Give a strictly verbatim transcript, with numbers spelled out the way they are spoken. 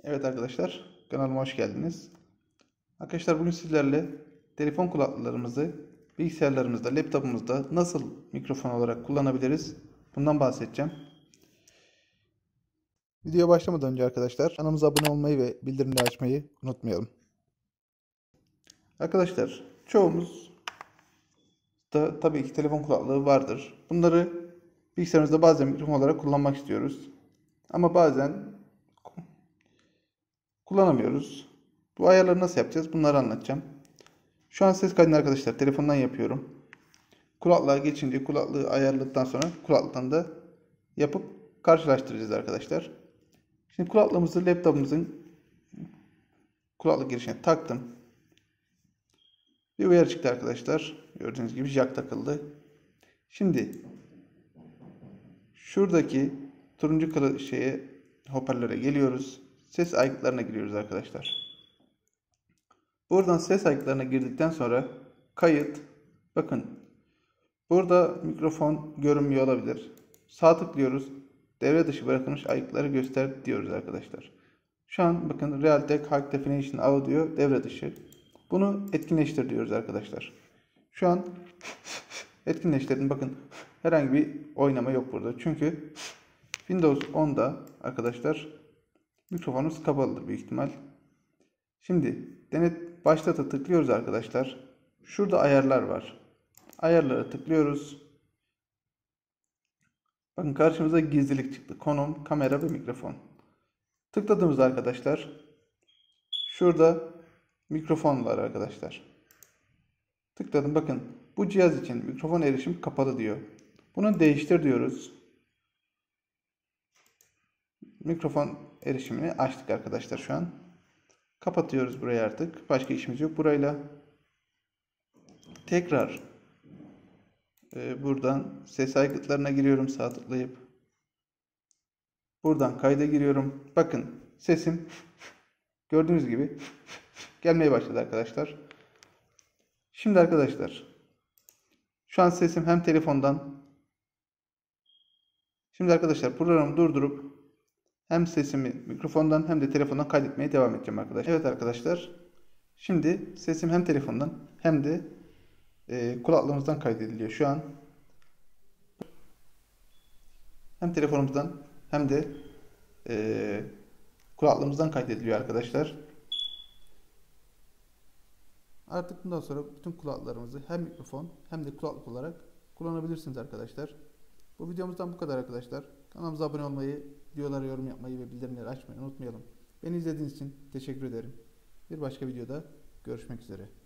Evet arkadaşlar, kanalıma hoş geldiniz. Arkadaşlar bugün sizlerle telefon kulaklıklarımızı bilgisayarlarımızda, laptopumuzda nasıl mikrofon olarak kullanabiliriz? Bundan bahsedeceğim. Videoya başlamadan önce arkadaşlar kanalımıza abone olmayı ve bildirimleri açmayı unutmayalım. Arkadaşlar çoğumuz da tabii ki telefon kulaklığı vardır. Bunları bilgisayarımızda bazen mikrofon olarak kullanmak istiyoruz. Ama bazen kullanamıyoruz. Bu ayarları nasıl yapacağız? Bunları anlatacağım. Şu an ses kaydını arkadaşlar telefondan yapıyorum. Kulaklığa geçince kulaklığı ayarladıktan sonra kulaklıktan da yapıp karşılaştıracağız arkadaşlar. Şimdi kulaklığımızı laptopumuzun kulaklık girişine taktım. Bir uyarı çıktı arkadaşlar. Gördüğünüz gibi jack takıldı. Şimdi şuradaki turuncu kılı şeye hoparlöre geliyoruz. Ses aygıtlarına giriyoruz arkadaşlar. Buradan ses aygıtlarına girdikten sonra kayıt. Bakın burada mikrofon görünmüyor olabilir. Sağ tıklıyoruz. Devre dışı bırakılmış aygıtları göster diyoruz arkadaşlar. Şu an bakın Realtek High Definition Audio devre dışı. Bunu etkinleştir diyoruz arkadaşlar. Şu an etkinleştirdim. Bakın herhangi bir oynama yok burada. Çünkü Windows onda arkadaşlar mikrofonumuz kapalıdır büyük ihtimal. Şimdi denet başlata tıklıyoruz arkadaşlar. Şurada ayarlar var. Ayarlara tıklıyoruz. Bakın karşımıza gizlilik çıktı. Konum, kamera ve mikrofon. Tıkladığımızda arkadaşlar şurada mikrofon var arkadaşlar. Tıkladım. Bakın bu cihaz için mikrofon erişim kapalı diyor. Bunu değiştir diyoruz. Mikrofon erişimini açtık arkadaşlar şu an. Kapatıyoruz burayı artık. Başka işimiz yok burayla. Tekrar e, buradan ses aygıtlarına giriyorum sağ tıklayıp. Buradan kayda giriyorum. Bakın sesim gördüğünüz gibi gelmeye başladı arkadaşlar. Şimdi arkadaşlar şu an sesim hem telefondan Şimdi arkadaşlar programı durdurup hem sesimi mikrofondan hem de telefondan kaydetmeye devam edeceğim arkadaşlar. Evet arkadaşlar. Şimdi sesim hem telefondan hem de e, kulaklığımızdan kaydediliyor şu an. Hem telefonumuzdan hem de e, kulaklığımızdan kaydediliyor arkadaşlar. Artık bundan sonra bütün kulaklarımızı hem mikrofon hem de kulaklık olarak kullanabilirsiniz arkadaşlar. Bu videomuzdan bu kadar arkadaşlar. Kanalımıza abone olmayı, videolara yorum yapmayı ve bildirimleri açmayı unutmayalım. Beni izlediğiniz için teşekkür ederim. Bir başka videoda görüşmek üzere.